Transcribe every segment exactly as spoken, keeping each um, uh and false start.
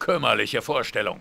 kümmerliche Vorstellung.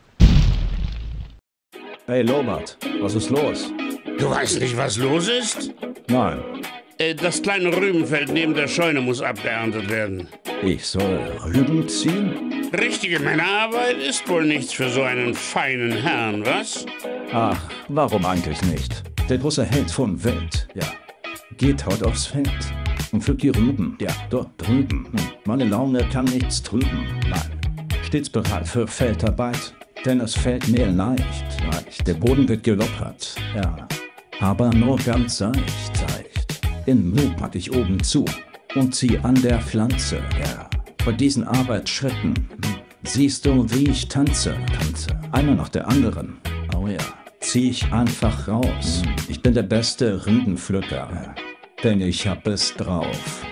Hey Lobert, was ist los? Du weißt nicht, was los ist? Nein, Äh, das kleine Rübenfeld neben der Scheune muss abgeerntet werden. ich soll Rüben ziehen? Richtige Männerarbeit ist wohl nichts für so einen feinen Herrn, was? Ach, warum eigentlich nicht? Der große Held von Welt, ja, geht heute aufs Feld und pflückt die Rüben, ja, dort drüben. Hm. Meine Laune kann nichts trüben, nein. Stets bereit für Feldarbeit, denn es fällt mir leicht, leicht. Der Boden wird geloppert, ja, aber nur ganz seicht, seicht. In Mut pack ich oben zu und zieh an der Pflanze, ja. Bei diesen Arbeitsschritten hm, siehst du, wie ich tanze, tanze. Einer nach der anderen, oh ja. Zieh ich einfach raus. Ich bin der beste Rübenpflücker, denn ich hab es drauf.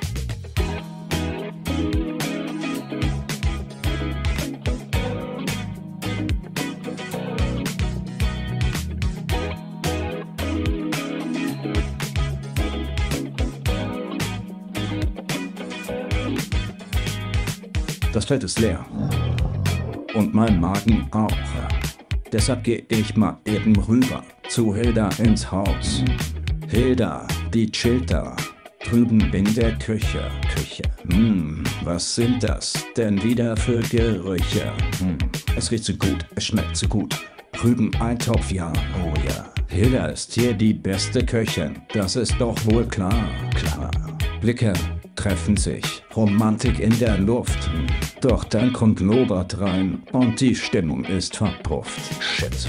Das Feld ist leer. Und mein Magen auch. Deshalb geh ich mal eben rüber zu Hilda ins Haus. Hilda, die chillt da, drüben in der Küche. Küche. Hm, was sind das denn wieder für Gerüche? Hm, es riecht so gut, es schmeckt so gut. Rübeneintopf, ja, oh ja. Hilda ist hier die beste Köchin, das ist doch wohl klar, klar. Blicke treffen sich, Romantik in der Luft. Doch dann kommt Lobert rein und die Stimmung ist verpufft. Shit.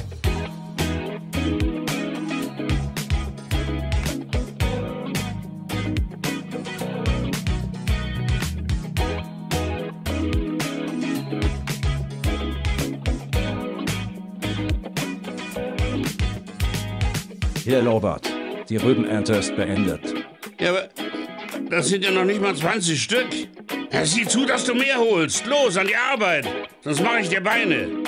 Hier, Lobert, die Rübenernte ist beendet. Ja, aber das sind ja noch nicht mal zwanzig Stück. Ja, sieh zu, dass du mehr holst. Los, an die Arbeit, sonst mache ich dir Beine.